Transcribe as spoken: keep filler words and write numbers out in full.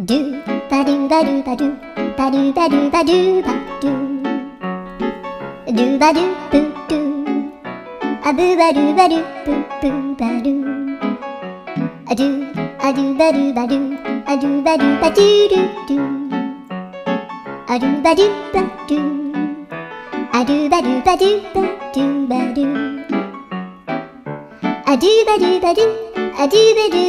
ドゥバドゥバドゥバドゥバドゥバドゥバドゥバドゥドゥバドゥブドゥアブバドゥバドゥブブバドゥアドゥアドゥバドゥバドゥアドゥバドゥバドゥドゥドゥアドゥバドゥバドゥアドゥバドゥバドゥバドゥバドゥアドゥバドゥバドゥアドゥバドゥ